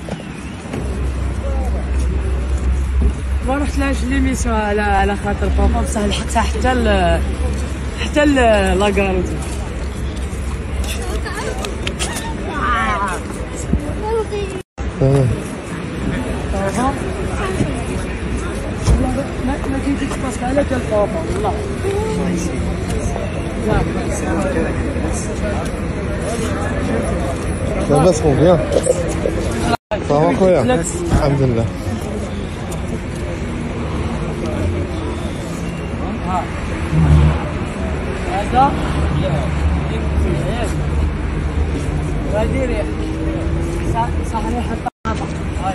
ما رحت لهاش ليميسيون على خاطر بابا، بصح لحقتها حتى لاكاروت. ما جيتش باسكو على ديال بابا والله. لاباس خويا بيان؟ صافا خويا الحمد لله. هذا غادي يريح صح ريحة الطابة. هاي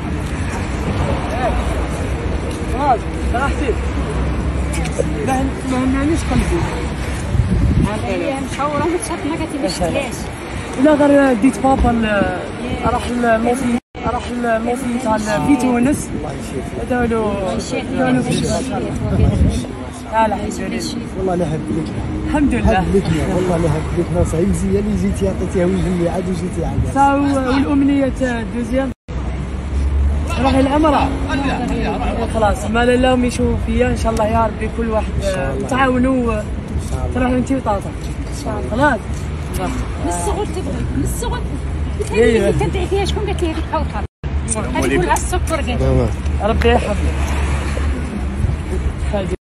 خلاص راحتي ما همنيش قلبي. هي مشاورة متشاف ما كتمشيش. ولا غير ديت بابا راح الموفي تاع في تونس داولو في الشباب. لا والله لا هبلك. الحمد لله. والله لا هبلك ناصح مزيان اللي جيتي عطيتيها وجهي عاد وجيتي عاد. صاو والامنيه الدوزيام راهي العمره خلاص ما لهم يشوفوا فيا ان شاء الله يا ربي كل واحد تعاونوا تروحوا انت وطاطا خلاص. من الصغر تبغي من الصغر اللي كتدعي فيها شكون قالت لي هذيك كوثر هذيك كلها السكر قالت ربي يحفظك.